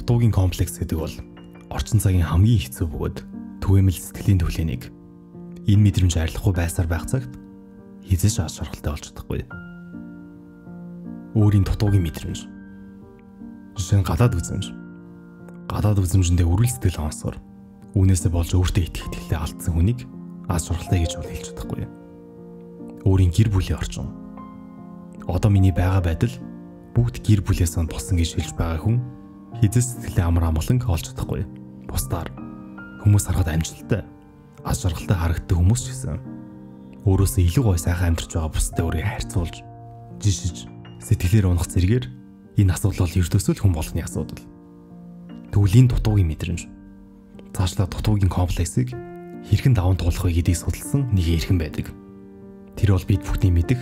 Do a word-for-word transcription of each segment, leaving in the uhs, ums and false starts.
дутуугийн комплекс гэдэг бол орчин цагийн хамгийн хэцүү бөгөөд түгээмэл сэтгэлийн түлэнийг энэ мэдрэмж арилахгүй байсаар байх цагт хизээш аз жаргалтай болж чадахгүй. Өөрийн дутуугийн мэдрэмж. Жишээ нь гадаад үзэмж. Гадаад үзэмжэндээ үргэлж сэтгэл оносоор үүнээсээ болж өөртөө итгэх итгэлээ алдсан хүнийг аз жаргалтай гэж бол хэлж чадахгүй. Өөрийн гэр бүлийн орчин. Одоо миний байгаа байдал бүгд гэр бүлээс нь болсон гэж хэлж байгаа хүн хизээс сэтгэлээ амар амгалан олж чадахгүй. Бусдаар хүмүүс харахад амжилттай, аз жаргалтай харагддаг хүмүүс ч гэсэн өөрөөсөө илүү гой сайхан амьдарч байгаа бусдад өөрийгөө харьцуулж, жишиж, сэтгэлээр унах зэрэгээр энэ асуудал бол ердөөсөө л хүн болгоны асуудал. Төвлийн дутуугийн мэдрэмж. Цаашлаа дутуугийн комплексыг хэрхэн даван туулах вэ гэдгийг судалсан нэг эрхэн байдаг. Тэр бол бид бүхний мэдих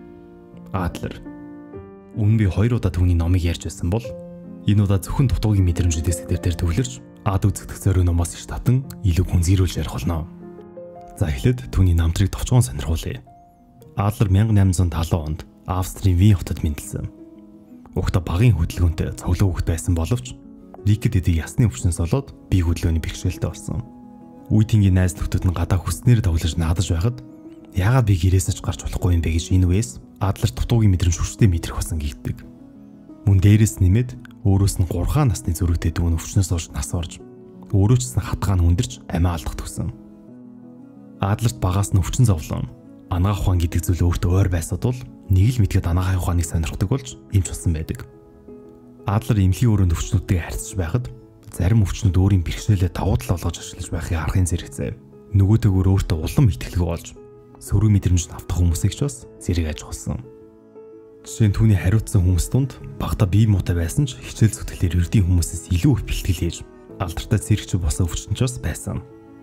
Адлер. Өмнө би хоёр удаа түүний номыг ярьж байсан бол энэ удаа зөвхөн дутуугийн мэдрэмжүүдээс дээр төвлөрч ад үзэгдэх зориуд номоос иш татан илүү хүнзгийрүүлж ярих болно. За эхлээд түүний намтрыг товчхон сонирхуулъя. Адлер 천八百талуу онд Австрийн Вин хотод мэндэлсэн. Угтаа багын хөдөлгөөнтэй цоглоо хөвгт байсан боловч Рикэд эдийг ясны өвчнөөс болоод бие хөдөлгөөний бэрхшээлтэй болсон. Үе тэнгийн найз нөхдөд нь гадаа хүснээр тоглож наадаж байхад яагаад би гэрээсээ ч гарч болохгүй юм бэ гэж энэ үеэс Адлер дутуугийн мэдрэмж хүчтэй мэдрэх болсон гихдэг. Мөн дээрээс нэмээд өөрөөс нь гурван насны зүрэгтэй дүүн өвчнөөс олж нас орж өөрөө ч гэсэн хатгаан хүндэрч амиа алдах төгсөн. Адлерт багаас нь өвчин зовлон, анагаах ухаан гэдэг зүйл өөртөө ойр байсад бол нэг л мэдгээд анагаах ухааныг сонирхдаг болж эмч болсон байдаг. Адлер эмнэлгийн өрөөнд өвчнүүдтэй харьцаж байхад зарим өвчнүүд өөрийн бэрхшээлээ давуу тал болгож ашиглаж байхыг харахын зэрэгцээ. Нөгөөдөөгөр өөртөө улам итгэлгүй болж сөрөг мэдрэмж автах хүмүүсийг ч бас зэрэг аж болсон. Жишээ нь түүний хариуцсан хүмүүс донд багада бие муутай байсан ч хичээл зүтгэлээр эрдийн хүмүүсээс илүү их бэлтгэл хийж алдартай цэрэгч болсон өвчтөн ч бас байсан.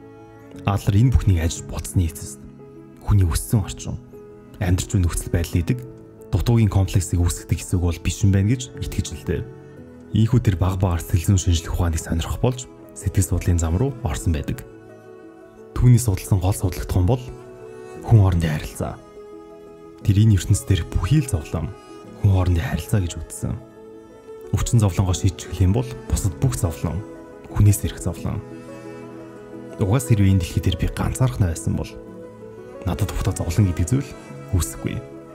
Адлер энэ бүхнийг ажиж бодсны эцэст хүний өссөн орчин, амьдрч буй нөхцөл байдал идэг дутуугийн комплексыг үүсгдэг хэсэг бол биш юм байна гэж итгэж илдээ. Ийхүү тэр баг багаар сэтгэл зүйн шинжлэх ухааныг сонирхох болж сэтгэл судлалын зам руу орсон байдаг. Түүний судалсан гол судалгахдхан бол хүн хоорондын харилцаа. Тэр энэ ертөнцийн дээрх бүхий л зовлон хүн хоорондын харилцаа гэж үзсэн. Өвчин зовлонгоо шийдчих юм бол бусад бүх зовлон хүнээс ирэх зовлон. Угаас хэрвээ энэ дэлхий дээр би ганцаархнаа байсан бол надад ухта зовлон гэдэг зүйл үүсэхгүй.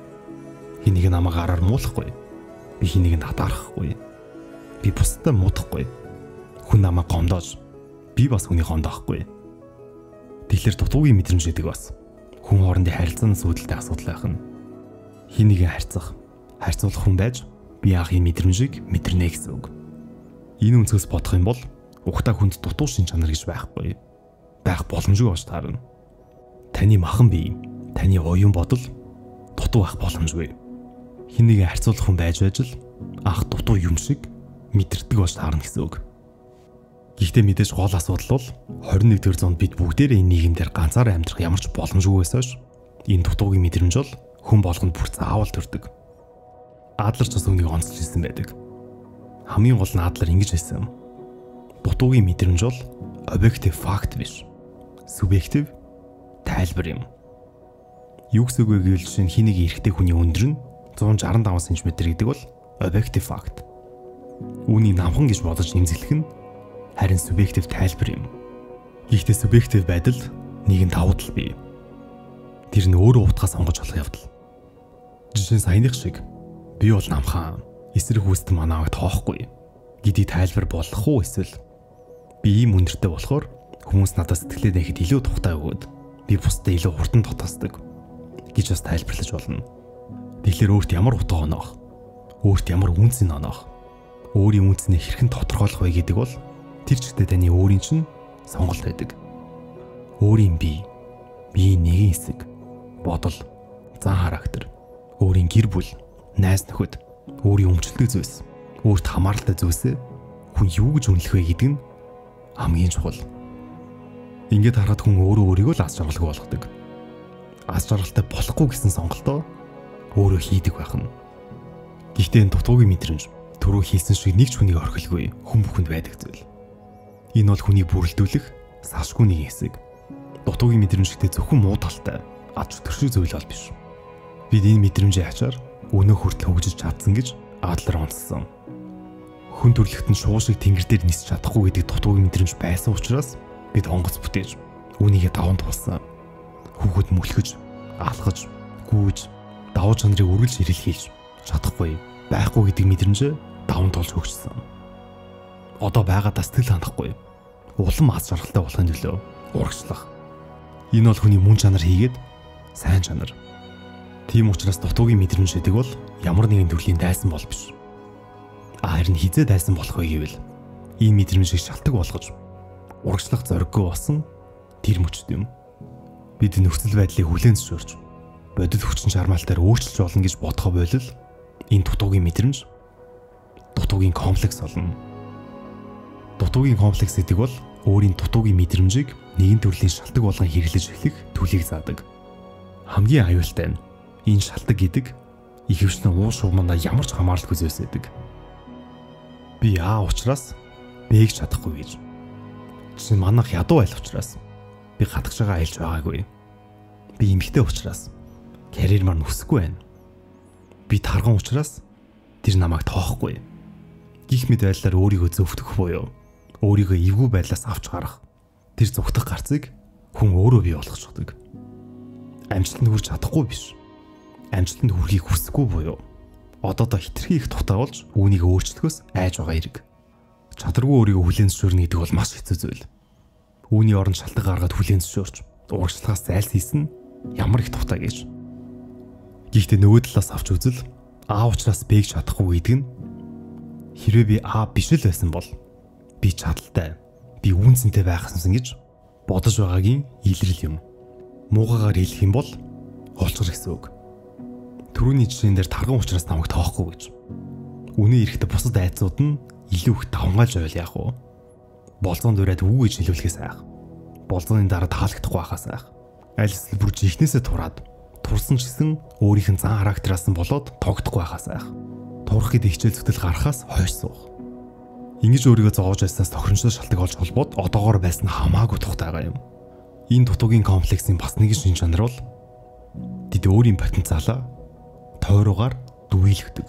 Хэнийг намайг араар муулахгүй. Би хэнийг татаарахгүй. Би бусдад муудахгүй. Хүн намайг гомдоож би бас хүний гомдохгүй. Тэгэхээр дутуугийн мэдрэмж гэдэг бас хүн хоорондын харилцааны үүдэлтэй асуудал байх нь. Хэнийг харьцах, харьцуулах хүн байж би анхны мэдрэмжийг мэдэрнэ гэсэн үг. Энэ үнцгээс бодох юм бол ухтаа хүнд дутуу шин чанар гэж байхгүй. Байх боломжгүй болж таарна. Таны махан бие, таны оюун бодол дутуу байх боломжгүй. Хэнийг харьцуулах хүн байж байж л анх дутуу юм шиг мэдэрдэг болж таарна гэсэн үг. Гэхдээ мэдээж гол асуудал бол хорин нэгдүгээр зуунд бид бүгдээрээ энэ нийгэмдэр ганцаараа амьдрах ямар ч боломжгүйгээс хойш энэ дутуугийн мэдрэмж бол хүн болгонд бүр заавал төрдөг. Адлер ч бас үүнийг онцлж хэлсэн байдаг. Хамгийн гол нь Адлер ингэж хэлсэн. Дутуугийн мэдрэмж бол объектив факт биш. Субъектив тайлбар юм. Юу гэсэн үг вэ гэвэл жишээ нь хэнийг эрэгтэй хүний өндөр нь зуун шаран таван сантиметр гэдэг бол объектив факт. Үүнийг намхан гэж бодож нэмзэглэх нь харин субъектив тайлбар юм. Гэхдээ субъектив байдал нэгэн давуу тал бий. Тэр нь өөрөө утгаа сонгож болох явдал. Жишээ нь саяных шиг би бол намхан, эсрэг хүсд манайг тоохгүй гэдгийг тайлбар болох уу эсвэл би ийм өндөртэй болохоор хүмүүс надад сэтгэлээ нэхэд илүү тухтай өгөөд би бусдад илүү хурдан дотоосдог гэж бас тайлбарлаж болно. Тэгэхээр өөрт ямар утга оноох, өөрт ямар үнц нь оноох, өөрийн үнцнийг хэрхэн тодорхойлох вэ гэдэг бол тэр чигтээ таны өөрийн чинь сонголт байдаг. Өөрийн бие, биеийн нэгэн хэсэг, бодол, зан характер, өөрийн гэр бүл, найз нөхөд, өөрийн өмчлөлтөй зүйлс, өөрт хамааралтай зүйлсээ хүн юу гэж үнэлэх вэ гэдэг нь хамгийн чухал. Ингээд харахад хүн өөрөө өөрийгөө л аз жаргалгүй болгодог. Аз жаргалтай болохгүй гэсэн сонголтоо өөрөө хийдэг байх нь. Гэхдээ энэ дутуугийн мэдрэмж түрүү хийсэн шиг нэг ч хүнийг орхилгүй хүн бүхэнд байдаг зүйл. Энэ бол хүнийг бүрэлдүүлэх салшгүй нэг хэсэг. Дутуугийн мэдрэмжтэй зөвхөн муу талтай, аж төршиг зүйл бол биш. Бид энэ мэдрэмжийн ачаар өнөө хүртэл хөгжиж чадсан гэж Адлер онцлсон. хүн төрлөخت нь шуу шиг тэнгэр дээр нисч чадахгүй гэдэг дутуугийн мэдрэмж байсан учраас бид онгоц бүтээж үүнийгээ даван туулсан. Хүүхэд мөлхөж, алхаж, гүйж, давуу чанарыг үргэлж ирэлхийлж чадахгүй, байхгүй гэдэг мэдрэмжээ даван туулж өгчсөн. Одоо байгаадаа сэтгэл хандахгүй, улам аз жаргалтай болохын төлөө урагшлах. Энэ бол хүний мөн чанар хийгээд сайн чанар. Тийм учраас дутуугийн мэдрэмж гэдэг бол ямар нэгэн төрлийн дайсан бол биш. Харин хизээ дайсан болох вэ гэвэл энэ мэдрэмжийг шалтгаан болгож урагшлах зориггүй болсон тэр мөчд юм. Бид нөхцөл байдлыг хүлээн зөвшөөрч бодит хүчин чармаалтаар өөрчилж болно гэж бодохоо болол энэ дутуугийн мэдрэмж дутуугийн комплекс болно. Дутуугийн комплекс гэдэг бол өөрийн дутуугийн мэдрэмжийг нэгэн төрлийн шалтгаан болгон хэрэглэж эхлэх төлийг заадаг. Хамгийн аюултай нь энэ шалтгаан гэдэг ихэвчлэн уу шугамдаа ямар ч хамааралгүй зүйлс байдаг. Би А учраас Б-г чадахгүй гэж. Жишээ нь манайх ядуу айл учраас би гадагш байгаа айлж байгаагүй. Би эмэгтэй учраас карьермаар нүсэхгүй байна. Би тарган учраас тэр намайг тоохгүй. Гэх мэт байдлаар өөрийгөө зөвтгөх буюу өөрийгөө эвгүй байдлаас авч гарах. Тэр зүгтах гарцыг хүн өөрөө бий болгочихдаг. Амжилтанд хүрч чадахгүй биш. Амжилтанд хүрэхийг хүсэхгүй буюу одоодоо хитрхи их дутаалж үүнийг өөрчлөхөөс айж байгаа хэрэг. Чадваргүй өөрийгөө хүлээн зөвшөөрнө гэдэг бол маш хэцүү зүйл. Үүний оронд шалтгаан гаргаад хүлээн зөвшөөрч урагшлагаас зайлсхийсэн нь ямар их дутаа гэж. Гэхдээ нөгөө талаас авч үзэл А учраас Б-г чадахгүй гэдэг нь хэрвээ би А биш л байсан бол би чадaltaй, би үнцэнтэй байхсан гэж бодож байгаагийн илрэл юм. Муугаагаар хэлэх юм бол олчгор гэсэн үг. Түрүүний жишээн дээр тарган учраас намайг тоохгүй гэж. Үнэн эрэхтэй бусад айцууд нь илүү их давмгаалж байвал яах вэ? Болзоонд ураад үү гэж хэлүүлэхээс айх. Болзооны дараа таалагдахгүй байхаас айх. Аль эсвэл бүр жихнээсээ тураад турсан ч гэсэн өөрийнх нь зан характераас нь болоод тогтохгүй байхаас айх. Турах гэдэг хичээл зүтгэл гарахаас хойш суух. Ингэж өөрийгөө зовоож байснаас тохиромжтой шалтгаан олж холбоод одоогоор байсан хамаагүй тухтай байгаа юм. Энэ дутуугийн комплексийн бас нэгэн шин чанар бол тэд өөрийн потенциалаа тойруугаар дүйлгдэг.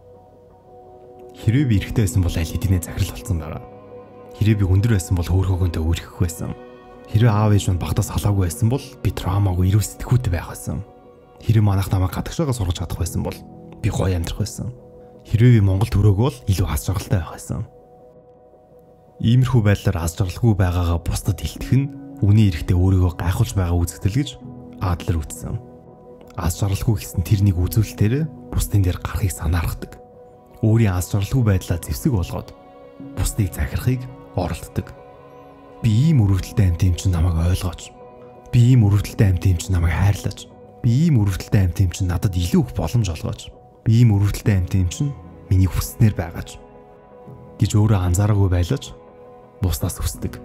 Хэрвээ би эрэгтэй байсан бол аль хэдийнэ захирал болсон байгаа. Хэрвээ би өндөр байсан бол хөөрхөгөнтэй үргэх байсан. Хэрвээ аав ээж минь багтаас халаагүй байсан бол би травмаагүй эрүүл сэтгүүтэй байх байсан. Хэрвээ манайх намайг гадагшаага сургаж чадах байсан бол би гоё амьдрах байсан. Хэрвээ би Монгол төрөөг бол илүү аз жаргалтай байх байсан. Иймэрхүү байдлаар аз жаргалгүй байгаагаа бусдад илтгэх нь үний эрэхтэй өөрийгөө гайхуулж байгаа үзэгдэл гэж Адлер үзсэн. Аз жаргалгүй гэсэн тэр нэг үзүүлэлтээр бусдын дээр гарахыг санаарахдаг. Өөрийн аз жаргалгүй байдлаа зэвсэг болгоод бусдыг захирахыг оролддог. Би ийм өрөвдөлтэй амт юм чинь намайг ойлгооч. Би ийм өрөвдөлтэй амт юм чинь намайг хайрлаач. Би ийм өрөвдөлтэй амт юм чинь надад илүү их боломж олгооч. Би ийм өрөвдөлтэй амт юм чинь миний хүснээр байгаач гэж өөрөө анзаараагүй байлаач бусдаас хүсдэг.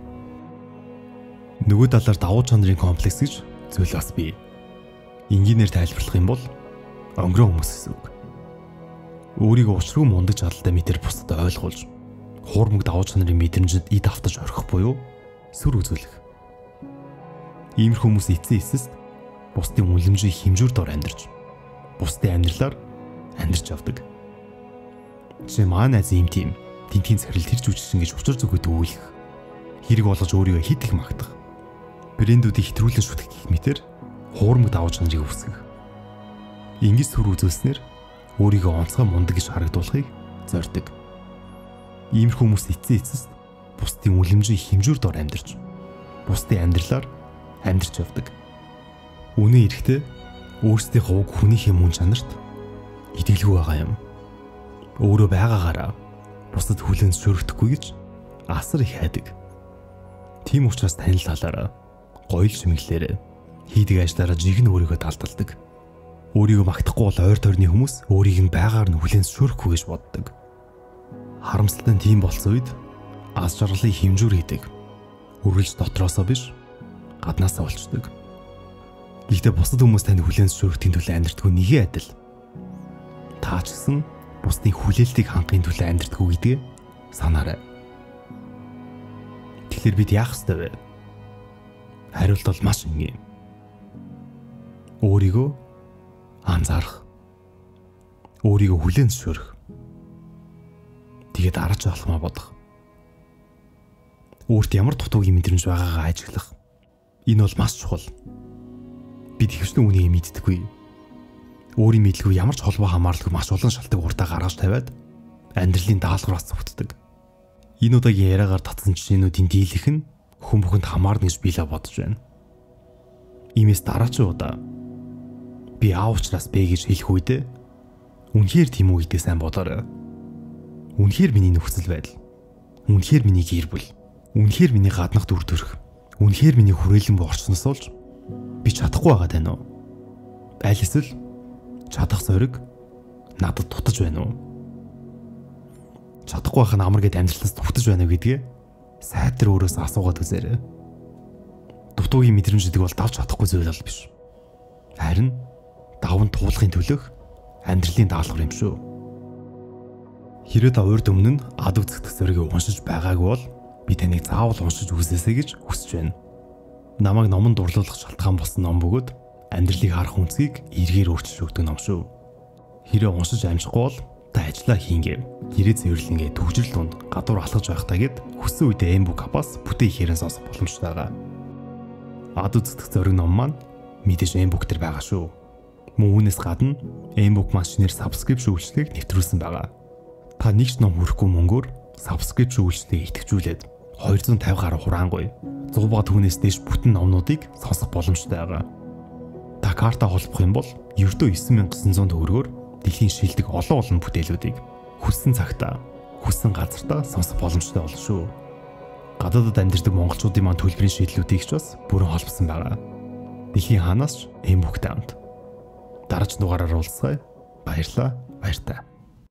Нөгөө талаар давуу чанарын комплекс гэж зүйл бас бий. Энгийнээр тайлбарлах юм бол өнгөрөө хүмүүс гэсэн үг. Өөрийгөө учруу мундаг чадaltaй мэдэр бусдад ойлгуулж, хуурмаг давуу чанарын мэдрэмжэд эд автаж орхих буюу сүр үзүүлэх. Иймэрхүү хүмүүс эцсийн эцэст бусдын үнэлэмжийг хэмжүүр дор амьдарч, бусдын амьдралаар амьдарч авдаг. Жишээ маань найз ийм тийм тентгийн захирал тэр жүжигчин гэж учир зүгт өгүүлэх. Хэрэг болгож өөрийгөө хит их магтах. Брэндүүдийг хэтрүүлэн шүтгэх гэх мэтэр хуурмаг давуу чанарыг үүсгэх. Ингэж сүр үзүүлснээр өөрийгөө онцгой мундаг гэж харагдуулахыг зорддог. Иймэрхүү хүмүүс эцсийн эцэст бусдын үлэмжийн хэмжүүр дор амьдарч, бусдын амьдралаар амьдарч явдаг. Үнэн эрэхтэй өөрсдийнхөө уг хүнийхээ мөн чанарт итгэлгүй байгаа юм. Өөрөө байгаагаараа бусдад хүлээн зөвшөөрөхгүй гэж асар их хайдаг. Тийм учраас танил талаараа гоёл шимэглээрээ хийдэг ажлаараа жиг нь өөрийгөө далдалдаг. Өөрийгөө магтахгүй бол ойр тойрны хүмүүс өөрийг нь байгаар нь хүлээн зөвшөөрөхгүй гэж боддог. Харамсалтай нь тийм болсон үед аз жаргалыг хэмжүүр хийдэг. Үргэлж дотроосоо биш, гаднаасаа болчдөг. Гэхдээ бусад хүмүүс танд хүлээн зөвшөөрөхийн төлөө амьдртгүй нэгэ адил. Та ч гэсэн бусдын хүлээлтийг хангахын төлөө амьдртгүй гэдгээ санаарай. Тэгэхээр бид яах ёстой вэ? Хариулт бол маш энгийн. Өөрийгөө анзаарах. Өөрийгөө хүлээн зөвшөөрөх. Тэгээд араач алхмаа бодох. Өөрт ямар дутуугийн мэдрэмж байгаагаа ажиглах. Энэ бол маш чухал. Бид хэвчлэн үнийг мэддэггүй. Өөрийн мэдлгүй ямар ч холбоо хамааралгүй маш олон шалтгаан уртаа гаргаж тавиад амьдралын даалгавраас зүгтдэг. Энэ удаагийн яриагаар татсан жишээнүүдийн дийлэх нь хүн бүхэнд хамаарна гэж би л бодож байна. Иймээс дараагийн удаа би А учраас Б гэж хэлэх үедээ үнэхээр тийм үү гэдээ сайн бодоорой. Үнэхээр миний нөхцөл байдал, үнэхээр миний гэр бүл, үнэхээр миний гаднах дүр төрх, үнэхээр миний хүрээлэн буй орчноос олж би чадахгүй байгаа даа нү? Аль эсвэл чадах зориг надад тутаж байна уу? Чадахгүй байх нь амар гэд амьдралаас дутаж байна уу гэдгээ сайтар өөрөөс асуугаад үзээрэй. Дутуугийн мэдрэмж гэдэг бол давж чадахгүй зүйл бол биш. Харин даван туулахын төлөх амьдралын даалгавар юм шүү. Хэрэг та урд өмнө нь ад үзэгдэх зоригийг уншиж байгаагүй бол би таныг заавал уншиж үзээсэй гэж хүсэж байна. Намайг номонд дурлуулах шалтгаан болсон ном бөгөөд амьдралыг харах үнцгийг эргээр өөрчилж өгдөг ном шүү. Хэрэг уншиж амжихгүй бол та ажиллаа хийнгээ. Хэрэг цэвэрлэнгээ төвжрэл дунд гадуур алхаж байх тагээд хүссэн үедээ M-book апаас бүтэн ихээр сонсох боломжтой байгаа. Ад үзэгдэх зориг ном маань мэдээж M-book дээр байгаа шүү. Мөн үүнээс гадна M-book машинаар subscription үйлчлэгийг нэвтрүүлсэн байгаа. Та нэг ч ном хүрэхгүй мөнгөөр subscription үйлчлэгийг идэвхжүүлээд хоёр зуун тавих гаруй хураангуй сто ба түүнээс дээш бүтэн номнуудыг сонсох боломжтой байгаа. Та карта холбох юм бол ердөө девять thousand nine hundred төгрөгөөр дэлхийн шилдэг олон олон бүтээлүүдийг хүссэн цагтаа, хүссэн газартаа сонсох боломжтой болно шүү. Гадаадд амьдардаг монголчуудын маань төлбөрийн шийдлүүдийг ч бас бүрэн холбосон байгаа. Дэлхийн хаанаас ч M-book-тай хамт. Дараач дугаараар уулзъя. Баярлалаа. Баяртай.